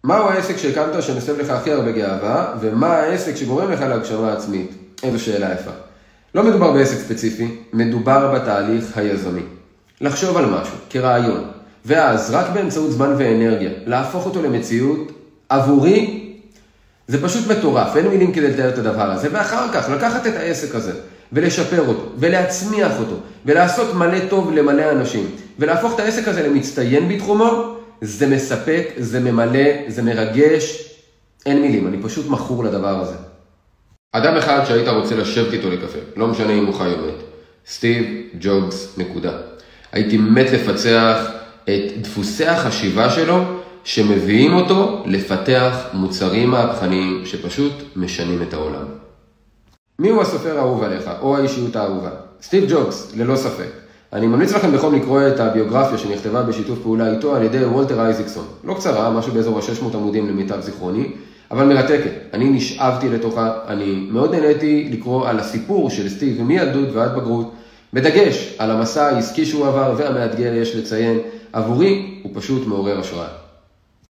מהו העסק שהקמת שמסב לך הכי הרבה גאווה, ומה העסק שגורם לך להגשמה עצמית? איזו שאלה יפה. לא מדובר בעסק ספציפי, מדובר בתהליך היזמי. לחשוב על משהו, כרעיון, ואז רק באמצעות זמן ואנרגיה, להפוך אותו למציאות, עבורי, זה פשוט מטורף, אין מילים כדי לתאר את הדבר הזה, ואחר כך לקחת את העסק הזה, ולשפר אותו, ולהצמיח אותו, ולעשות מלא טוב למלא אנשים, ולהפוך את העסק הזה למצטיין בתחומו, זה מספק, זה ממלא, זה מרגש, אין מילים, אני פשוט מכור לדבר הזה. אדם אחד שהיית רוצה לשבת איתו לקפה, לא משנה אם הוא חי או מת, סטיב ג'ובס, נקודה. הייתי מת לפצח את דפוסי החשיבה שלו, שמביאים אותו לפתח מוצרים מהפכניים שפשוט משנים את העולם. מי הוא הסופר האהוב עליך, או האישיות האהובה? סטיב ג'ובס, ללא ספק. אני ממליץ לכם בחום לקרוא את הביוגרפיה שנכתבה בשיתוף פעולה איתו על ידי וולטר אייזקסון. לא קצרה, משהו באזור 600 עמודים למיטב זיכרוני, אבל מרתקת. אני נשאבתי לתוכה, אני מאוד נהניתי לקרוא על הסיפור של סטיב מילדות ועד בגרות, בדגש על המסע העסקי שהוא עבר והמאתגר יש לציין, עבורי הוא פשוט מעורר השראה.